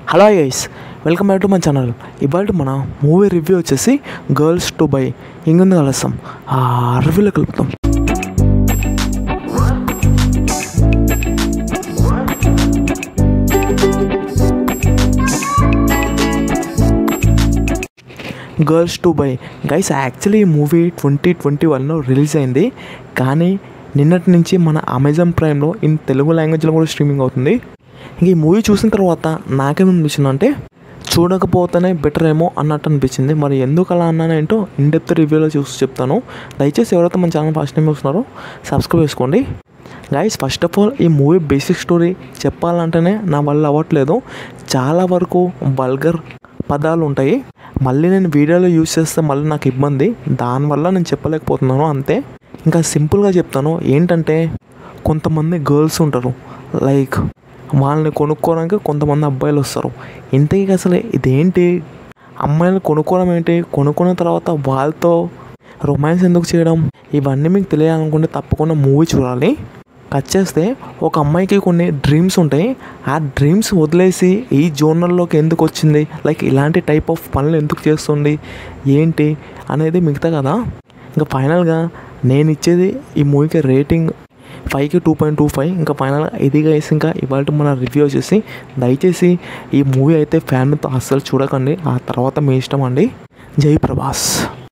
Hello guys, welcome back to my channel. ఇవాళ మన movie review వచ్చేసి గర్ల్స్ టు బై. ఇంకొంది కలుస్తాం ఆ రివ్యూలో కలుపుతాం. Girls to buy guys, actually ఈ మూవీ 2021లో రిలీజ్ అయింది, కానీ నిన్నటి నుంచి మన అమెజాన్ ప్రైమ్లో ఇన్ తెలుగు లాంగ్వేజ్లో కూడా స్ట్రీమింగ్ అవుతుంది. ఇంక ఈ మూవీ చూసిన తర్వాత నాకేమనిపించింది అంటే చూడకపోతేనే బెటర్ ఏమో అన్నట్టు అనిపించింది. మరి ఎందుకు అలా అన్నానేంటో ఇన్ డెప్త్ రివ్యూలో చూసి చెప్తాను. దయచేసి ఎవరైతే మన ఛానల్ ఫస్ట్ టైం చూస్తున్నారో సబ్స్క్రైబ్ చేసుకోండి. గైస్, ఫస్ట్ ఆఫ్ ఆల్ ఈ మూవీ బేసిక్ స్టోరీ చెప్పాలంటేనే నా వల్ల అవ్వట్లేదు. చాలా వరకు వల్గర్ పదాలు ఉంటాయి. మళ్ళీ నేను వీడియోలో యూజ్ చేస్తే మళ్ళీ నాకు ఇబ్బంది, దానివల్ల నేను చెప్పలేకపోతున్నాను అంతే. ఇంకా సింపుల్గా చెప్తాను ఏంటంటే, కొంతమంది గర్ల్స్ ఉంటారు, లైక్ వాళ్ళని కొనుక్కోవడానికి కొంతమంది అబ్బాయిలు వస్తారు. ఇంతకీ అసలు ఇదేంటి, అమ్మాయిలు కొనుక్కోవడం ఏంటి, కొనుక్కున్న తర్వాత వాళ్ళతో రొమాన్స్ ఎందుకు చేయడం, ఇవన్నీ మీకు తెలియాలనుకుంటే తప్పకుండా మూవీ చూడాలి. కట్ చేస్తే ఒక అమ్మాయికి కొన్ని డ్రీమ్స్ ఉంటాయి. ఆ డ్రీమ్స్ వదిలేసి ఈ జోనర్లోకి ఎందుకు వచ్చింది, లైక్ ఇలాంటి టైప్ ఆఫ్ పనులు ఎందుకు చేస్తుంది ఏంటి అనేది మిగతా కదా. ఇంకా ఫైనల్గా నేను ఇచ్చేది ఈ మూవీకి రేటింగ్ 5కి 2.25. ఇంకా ఫైనల్గా ఇది గైస్. ఇంకా ఇవాళ మన రివ్యూ వచ్చేసి దయచేసి ఈ మూవీ అయితే ఫ్యామిలీతో అస్సలు చూడకండి, ఆ తర్వాత మీ ఇష్టం అండి. జై ప్రభాస్.